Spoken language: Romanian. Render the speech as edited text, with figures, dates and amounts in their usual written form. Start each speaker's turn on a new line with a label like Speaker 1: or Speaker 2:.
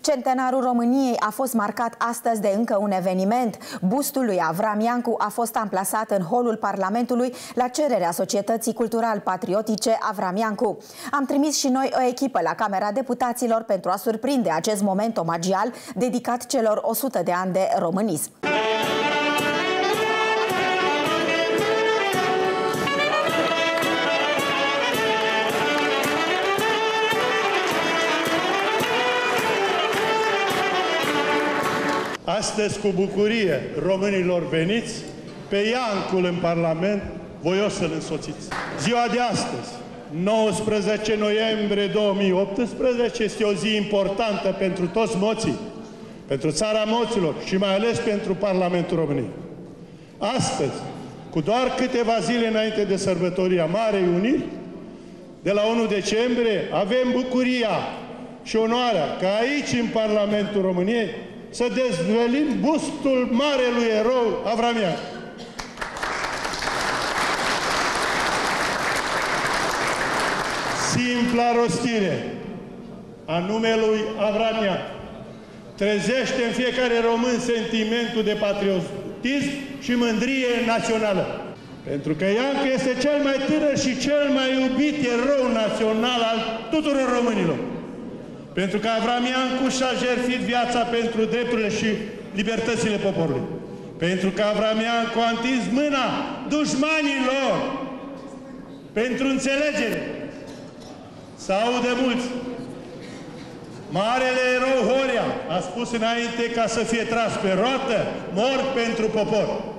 Speaker 1: Centenarul României a fost marcat astăzi de încă un eveniment. Bustul lui Avram Iancu a fost amplasat în holul Parlamentului la cererea Societății Cultural-Patriotice Avram Iancu. Am trimis și noi o echipă la Camera Deputaților pentru a surprinde acest moment omagial dedicat celor 100 de ani de românism.
Speaker 2: Astăzi, cu bucurie, românilor veniți, pe Iancul în Parlament, voios să-l însoțiți. Ziua de astăzi, 19 noiembrie 2018, este o zi importantă pentru toți moții, pentru țara moților și mai ales pentru Parlamentul României. Astăzi, cu doar câteva zile înainte de sărbătoria Marei Uniri, de la 1 decembrie, avem bucuria și onoarea ca aici, în Parlamentul României, să dezvălim bustul marelui erou Avram Iancu. Simpla rostire a numelui Avram Iancu trezește în fiecare român sentimentul de patriotism și mândrie națională. Pentru că Iancu este cel mai tânăr și cel mai iubit erou național al tuturor românilor. Pentru că Avram Iancu și-a jertfit viața pentru drepturile și libertățile poporului. Pentru că Avram Iancu a întins mâna dușmanilor pentru înțelegere. Se aude mulți. Marele erou Horia a spus înainte, ca să fie tras pe roată, mor pentru popor.